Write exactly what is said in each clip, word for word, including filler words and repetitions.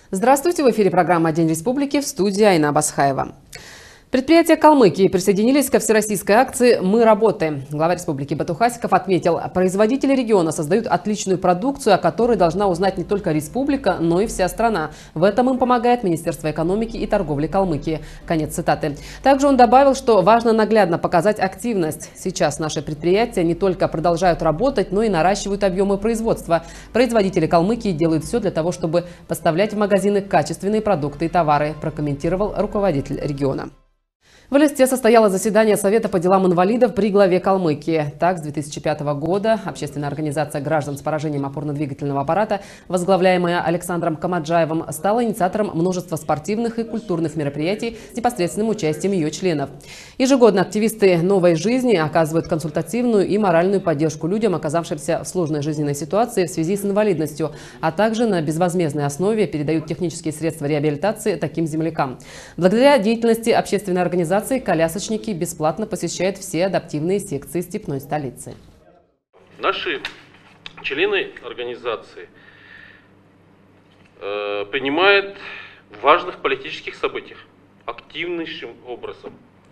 Здравствуйте, в эфире программа «День республики», в студии Айна Басхаева. Предприятия Калмыкии присоединились ко всероссийской акции «Мы работаем». Глава республики Батухасиков отметил, производители региона создают отличную продукцию, о которой должна узнать не только республика, но и вся страна. В этом им помогает Министерство экономики и торговли Калмыкии. Конец цитаты. Также он добавил, что важно наглядно показать активность. Сейчас наши предприятия не только продолжают работать, но и наращивают объемы производства. Производители Калмыкии делают все для того, чтобы поставлять в магазины качественные продукты и товары, прокомментировал руководитель региона. В Элисте состоялось заседание Совета по делам инвалидов при главе Калмыкии. Так, с две тысячи пятого года общественная организация граждан с поражением опорно-двигательного аппарата, возглавляемая Александром Камаджаевым, стала инициатором множества спортивных и культурных мероприятий с непосредственным участием ее членов. Ежегодно активисты «Новой жизни» оказывают консультативную и моральную поддержку людям, оказавшимся в сложной жизненной ситуации в связи с инвалидностью, а также на безвозмездной основе передают технические средства реабилитации таким землякам. Благодаря деятельности общественной организации колясочники бесплатно посещают все адаптивные секции степной столицы. Наши члены организации э, принимают в важных политических событиях активнейшим образом.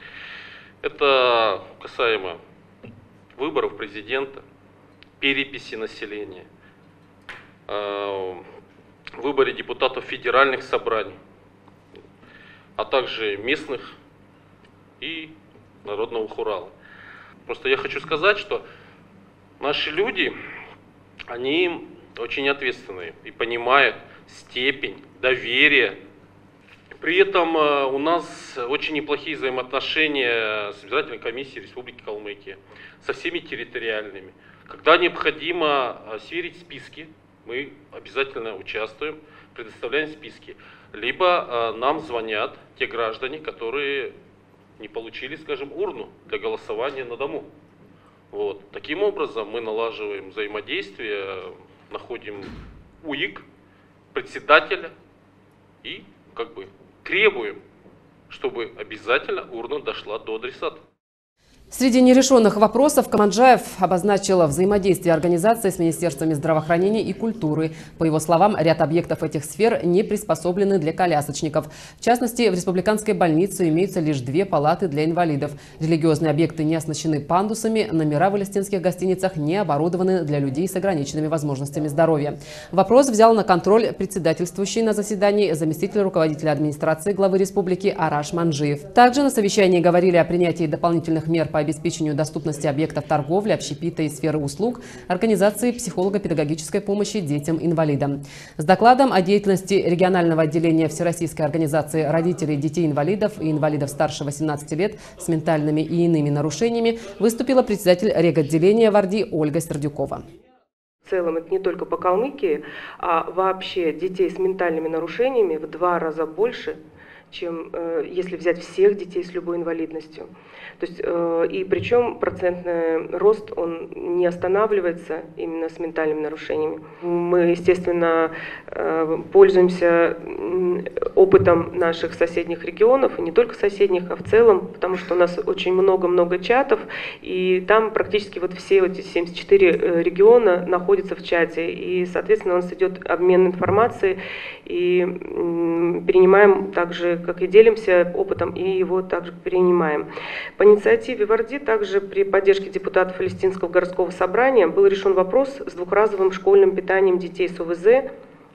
Это касаемо выборов президента, переписи населения, э, выборе депутатов федеральных собраний, а также местных и народного хурала. Просто я хочу сказать, что наши люди, они очень ответственные и понимают степень доверия. При этом у нас очень неплохие взаимоотношения с избирательной комиссией Республики Калмыкия, со всеми территориальными. Когда необходимо сверить списки, мы обязательно участвуем, предоставляем списки. Либо нам звонят те граждане, которые не получили, скажем, урну для голосования на дому. Вот. Таким образом мы налаживаем взаимодействие, находим УИК, председателя и как бы требуем, чтобы обязательно урна дошла до адресата. Среди нерешенных вопросов Камаджаев обозначил взаимодействие организации с министерствами здравоохранения и культуры. По его словам, ряд объектов этих сфер не приспособлены для колясочников. В частности, в республиканской больнице имеются лишь две палаты для инвалидов. Религиозные объекты не оснащены пандусами, номера в элистинских гостиницах не оборудованы для людей с ограниченными возможностями здоровья. Вопрос взял на контроль председательствующий на заседании заместитель руководителя администрации главы республики Араш Манджиев. Также на совещании говорили о принятии дополнительных мер по обеспечению доступности объектов торговли, общепита и сферы услуг, организации психолого-педагогической помощи детям-инвалидам. С докладом о деятельности регионального отделения Всероссийской организации родителей детей-инвалидов и инвалидов старше восемнадцати лет с ментальными и иными нарушениями выступила председатель реготделения в Орди Ольга Сердюкова. В целом это не только по Калмыкии, а вообще детей с ментальными нарушениями в два раза больше, чем э, если взять всех детей с любой инвалидностью. То есть, э, и причем процентный рост, он не останавливается именно с ментальными нарушениями. Мы, естественно, э, пользуемся опытом наших соседних регионов, и не только соседних, а в целом, потому что у нас очень много-много чатов, и там практически вот все эти семьдесят четыре региона находятся в чате, и, соответственно, у нас идет обмен информацией, и э, перенимаем также, как и делимся опытом, и его также перенимаем. По инициативе в Орди, также при поддержке депутатов Элистинского городского собрания, был решен вопрос с двухразовым школьным питанием детей с ОВЗ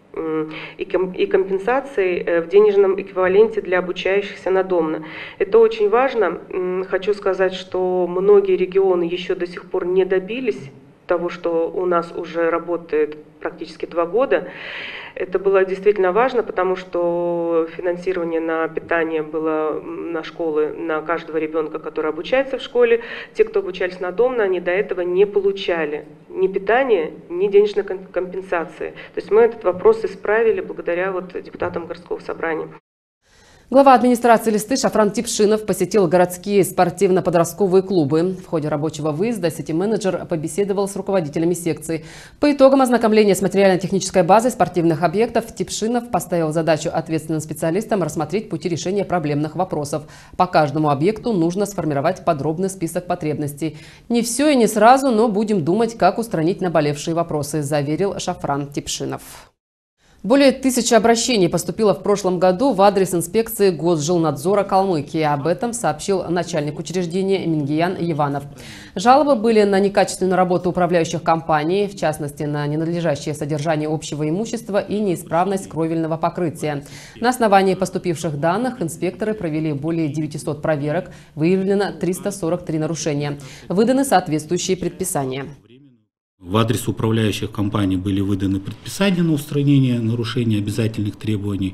и компенсацией в денежном эквиваленте для обучающихся надомно. Это очень важно. Хочу сказать, что многие регионы еще до сих пор не добились того, что у нас уже работает практически два года. Это было действительно важно, потому что финансирование на питание было на школы, на каждого ребенка, который обучается в школе. Те, кто обучались надомно, они до этого не получали ни питания, ни денежной компенсации. То есть мы этот вопрос исправили благодаря вот депутатам городского собрания. Глава администрации Элисты Шафран Типшинов посетил городские спортивно-подростковые клубы. В ходе рабочего выезда сити-менеджер побеседовал с руководителями секций. По итогам ознакомления с материально-технической базой спортивных объектов Типшинов поставил задачу ответственным специалистам рассмотреть пути решения проблемных вопросов. По каждому объекту нужно сформировать подробный список потребностей. Не все и не сразу, но будем думать, как устранить наболевшие вопросы, заверил Шафран Типшинов. Более тысячи обращений поступило в прошлом году в адрес инспекции Госжилнадзора Калмыкии. Об этом сообщил начальник учреждения Мингиян Иванов. Жалобы были на некачественную работу управляющих компаний, в частности, на ненадлежащее содержание общего имущества и неисправность кровельного покрытия. На основании поступивших данных инспекторы провели более девятисот проверок, выявлено триста сорок три нарушения. Выданы соответствующие предписания. В адрес управляющих компаний были выданы предписания на устранение нарушений обязательных требований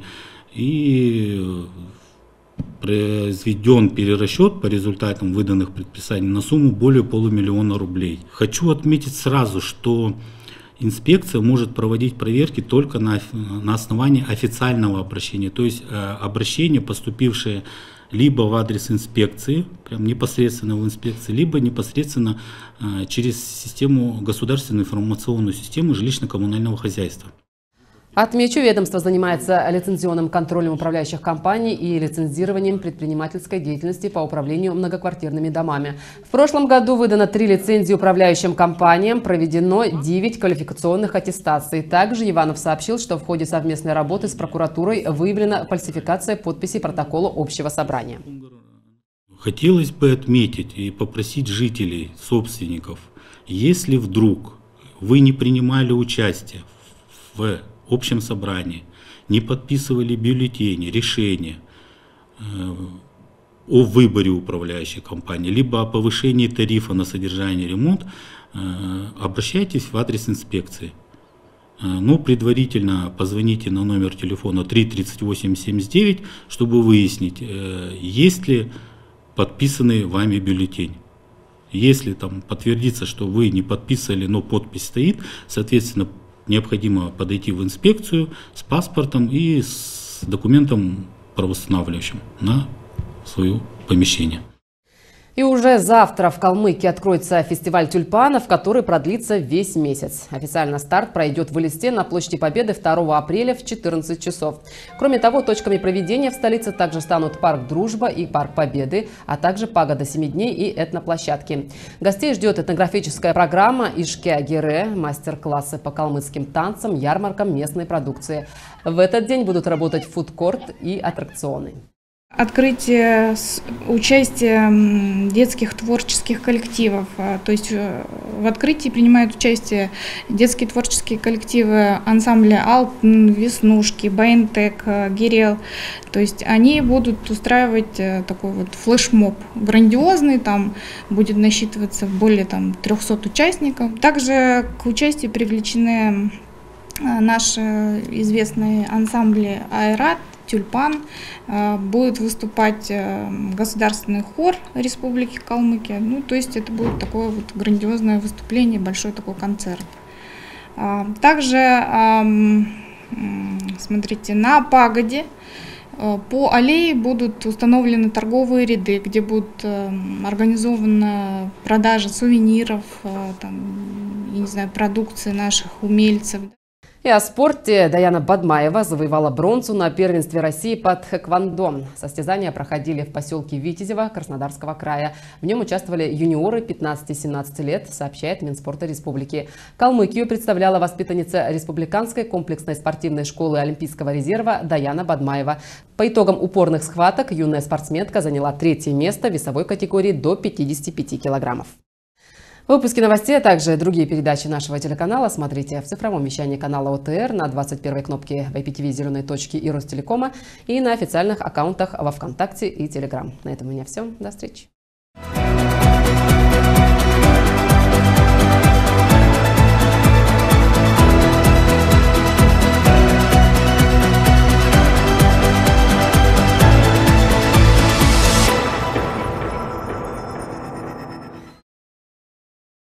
и произведен перерасчет по результатам выданных предписаний на сумму более полумиллиона рублей. Хочу отметить сразу, что инспекция может проводить проверки только на, на основании официального обращения, то есть э, обращение, поступившее либо в адрес инспекции, прям непосредственно в инспекции, либо непосредственно э, через систему, государственную информационную систему жилищно-коммунального хозяйства. Отмечу, ведомство занимается лицензионным контролем управляющих компаний и лицензированием предпринимательской деятельности по управлению многоквартирными домами. В прошлом году выдано три лицензии управляющим компаниям, проведено девять квалификационных аттестаций. Также Иванов сообщил, что в ходе совместной работы с прокуратурой выявлена фальсификация подписей протокола общего собрания. Хотелось бы отметить и попросить жителей, собственников, если вдруг вы не принимали участие в общем собрании, не подписывали бюллетени, решения э, о выборе управляющей компании, либо о повышении тарифа на содержание и ремонт, э, обращайтесь в адрес инспекции. Э, но предварительно позвоните на номер телефона три тридцать восемь семьдесят девять, чтобы выяснить, э, есть ли подписанный вами бюллетень. Если там подтвердится, что вы не подписали, но подпись стоит, соответственно, необходимо подойти в инспекцию с паспортом и с документом правоустанавливающим на свое помещение. И уже завтра в Калмыкии откроется фестиваль тюльпанов, который продлится весь месяц. Официально старт пройдет в Элисте на площади Победы второго апреля в четырнадцать часов. Кроме того, точками проведения в столице также станут парк Дружба и парк Победы, а также пагода семи дней и этноплощадки. Гостей ждет этнографическая программа «Ишке-Агире», мастер-классы по калмыцким танцам, ярмаркам местной продукции. В этот день будут работать фудкорт и аттракционы. Открытие с участием детских творческих коллективов. То есть в открытии принимают участие детские творческие коллективы ансамбля «Алтын», «Веснушки», «Байнтек», «Гирел». То есть они будут устраивать такой вот флешмоб грандиозный, там будет насчитываться более там, трёхсот участников. Также к участию привлечены наши известные ансамбли «Айрат», «Тюльпан», будет выступать государственный хор Республики Калмыкия. Ну, то есть это будет такое вот грандиозное выступление, большой такой концерт. Также, смотрите, на пагоде по аллее будут установлены торговые ряды, где будет организована продажа сувениров, там, я не знаю, продукции наших умельцев. И о спорте. Даяна Бадмаева завоевала бронзу на первенстве России по тхэквондо. Состязания проходили в поселке Витязево Краснодарского края. В нем участвовали юниоры пятнадцати-семнадцати лет, сообщает Минспорта Республики. Калмыкию представляла воспитанница Республиканской комплексной спортивной школы Олимпийского резерва Даяна Бадмаева. По итогам упорных схваток юная спортсменка заняла третье место в весовой категории до пятидесяти пяти килограммов. Выпуски новостей, а также другие передачи нашего телеканала смотрите в цифровом вещании канала ОТР, на двадцать первой кнопке в ай пи ти ви «Зеленой точки» и Ростелекома и на официальных аккаунтах во ВКонтакте и Телеграм. На этом у меня все. До встречи.